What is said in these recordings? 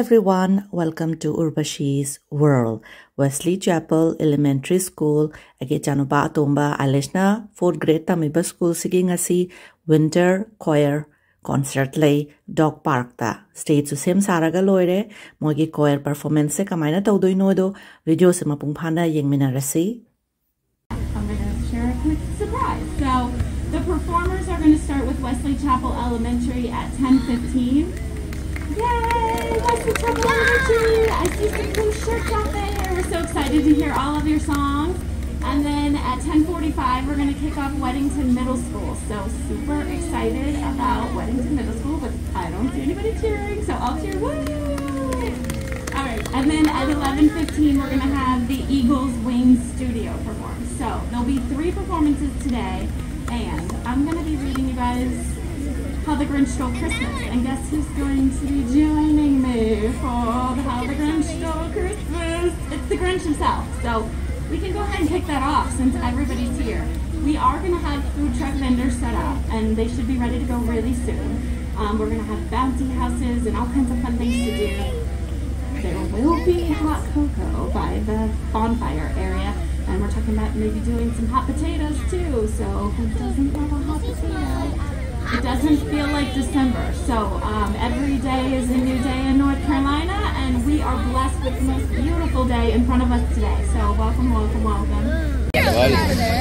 everyone, welcome to Urbashii's World, Wesley Chapel Elementary School. Age chanupa atomba Ilesh na 4th grade tamiba school siging asi winter choir concert lay dog park ta. Stage su sem saraga loire mogi choir performance se kamaina tawdoino do video se mapung phana yengmina rasi. I'm going to share a quick surprise. So the performers are going to start with Wesley Chapel Elementary at 10:15. Yay! Wesley Chapel Elementary! I see some cool shirts out there. We're so excited to hear all of your songs. And then at 10:45, we're going to kick off Weddington Middle School. So super excited about Weddington Middle School, but I don't see anybody cheering, so I'll cheer. Woo! All right, and then at 11:15, we're going to have the Eagles Wings Studio perform. So there'll be 3 performances today, and I'm going to be reading you guys How the Grinch Stole Christmas. And guess who's going to be joining me for the How the Grinch Stole Christmas? It's the Grinch himself. So we can go ahead and kick that off since everybody's here. We are going to have food truck vendors set up, and they should be ready to go really soon. We're going to have bouncy houses and all kinds of fun things to do. There will be hot cocoa by the bonfire area, and we're talking about maybe doing some hot potatoes too. So who doesn't love a hot potato? It doesn't feel like December, so every day is a new day in North Carolina, and we are blessed with the most beautiful day in front of us today. So welcome, welcome, welcome. Dale,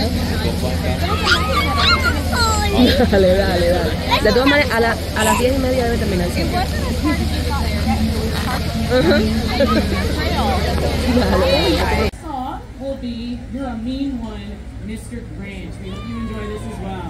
dale, dale. De todas maneras, a las 10:30 debe terminar. This song will be You're a Mean One, Mr. Grinch. We hope you enjoy this as well.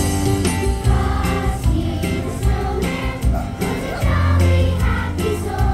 So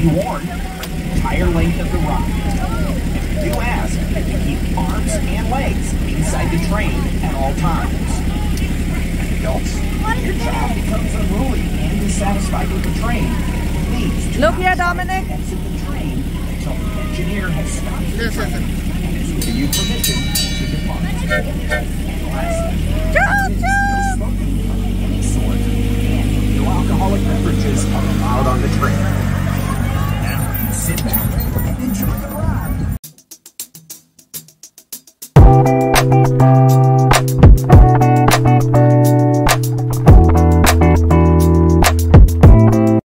Be warned for the entire length of the ride. And we do ask that you keep arms and legs inside the train at all times. Adults, if your child becomes unruly and dissatisfied with the train, please Look here, Dominic. exit the train until the engineer has stopped the train and has given you permission to depart. And lastly, no smoking of any sort, and no alcoholic beverages are allowed